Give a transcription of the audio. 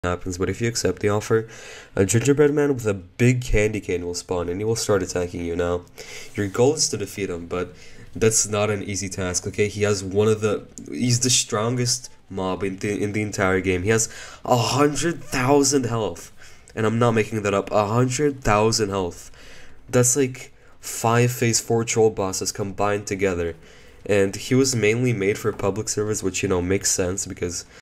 happens, but if you accept the offer, a gingerbread man with a big candy cane will spawn and he will start attacking you now. Your goal is to defeat him, but that's not an easy task, okay? He's the strongest mob in the entire game. He has 100,000 health. And I'm not making that up. 100,000 health. That's like 5 phase 4 troll bosses combined together. And he was mainly made for public service, which, makes sense because